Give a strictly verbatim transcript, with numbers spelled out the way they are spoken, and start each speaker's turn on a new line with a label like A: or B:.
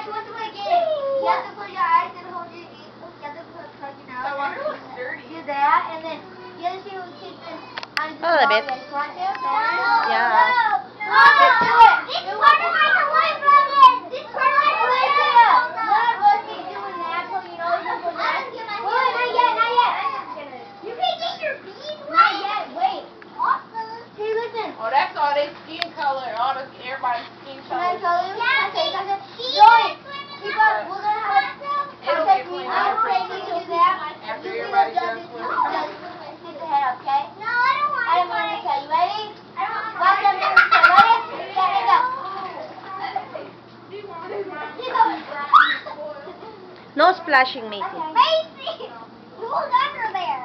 A: she wants to play a game. You have to close your eyes and hold your ears. You have to put plug your nose.
B: I want her to be sturdy.
A: Do that, and then the other thing will keep it on the
C: A little bit.
A: You want to?
C: Yeah.
A: No, no, do it. This part is like a white rabbit. This part is like a white rabbit. None of us keep doing that, so you know you can put that. Wait, not yet, not yet. You can't get your beads wet. Not yet, wait. Hey, listen.
B: Oh, that's all they skin color. All the everybody's skin
A: Can I
B: color.
A: tell you? Yeah, okay, something. Joy, keep up. We're going to have
B: It'll
A: okay,
B: get
A: we
B: cleaned
A: I'm
B: up.
A: ready to do that.
B: After
A: You
B: everybody
A: do
B: does
A: this,
B: what
A: you
B: they
A: do this. Stick the head up, okay? No, I don't want to. I don't want to tell you. Ready? I don't want to. Watch them do it. Ready? Get it up.
C: No splashing, matey.
A: Macy! Who's under there?